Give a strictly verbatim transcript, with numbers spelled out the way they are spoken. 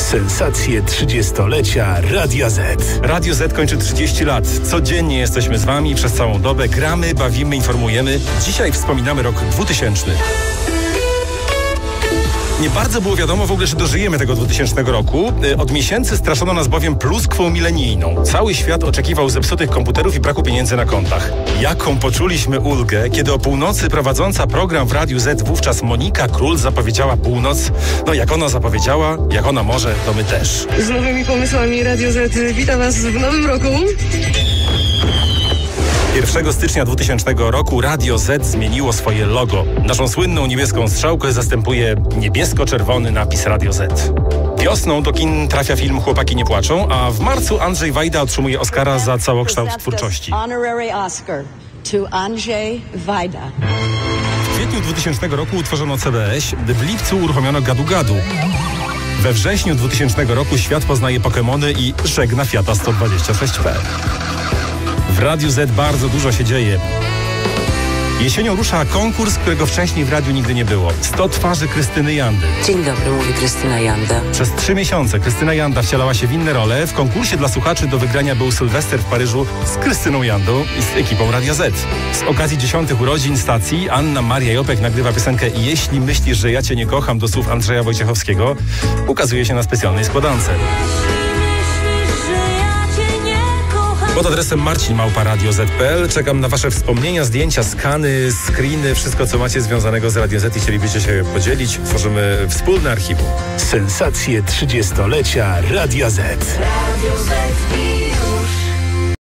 Sensacje trzydziestolecia Radia Z. Radio Z kończy trzydzieści lat. Codziennie jesteśmy z Wami przez całą dobę. Gramy, bawimy, informujemy. Dzisiaj wspominamy rok dwutysięczny. Nie bardzo było wiadomo w ogóle, że dożyjemy tego dwutysięcznego roku. Od miesięcy straszono nas bowiem pluskwą milenijną. Cały świat oczekiwał zepsutych komputerów i braku pieniędzy na kontach. Jaką poczuliśmy ulgę, kiedy o północy prowadząca program w Radiu Z wówczas Monika Król zapowiedziała północ. No jak ona zapowiedziała, jak ona może, to my też. Z nowymi pomysłami Radio Z wita Was w nowym roku. pierwszego stycznia dwutysięcznego roku Radio Z zmieniło swoje logo. Naszą słynną niebieską strzałkę zastępuje niebiesko-czerwony napis Radio Z. Wiosną do kin trafia film Chłopaki nie płaczą, a w marcu Andrzej Wajda otrzymuje Oscara za całokształt twórczości. W kwietniu dwutysięcznego roku utworzono C B S, w lipcu uruchomiono Gadu Gadu. We wrześniu dwutysięcznego roku świat poznaje Pokemony i żegna Fiata sto dwadzieścia sześć P. W Radiu Z bardzo dużo się dzieje. Jesienią rusza konkurs, którego wcześniej w radiu nigdy nie było. sto twarzy Krystyny Jandy. Dzień dobry, mówi Krystyna Janda. Przez trzy miesiące Krystyna Janda wcielała się w inne role. W konkursie dla słuchaczy do wygrania był Sylwester w Paryżu z Krystyną Jandą i z ekipą Radia Z. Z okazji dziesiątych urodzin stacji Anna Maria Jopek nagrywa piosenkę Jeśli myślisz, że ja cię nie kocham do słów Andrzeja Wojciechowskiego. Ukazuje się na specjalnej składance. Pod adresem marcin małpa radio zet kropka pe el czekam na Wasze wspomnienia, zdjęcia, skany, screeny, wszystko co macie związanego z Radio Z i chcielibyście się podzielić. Tworzymy wspólne archiwum. Sensacje trzydziestolecia Radia Z. Radio Z.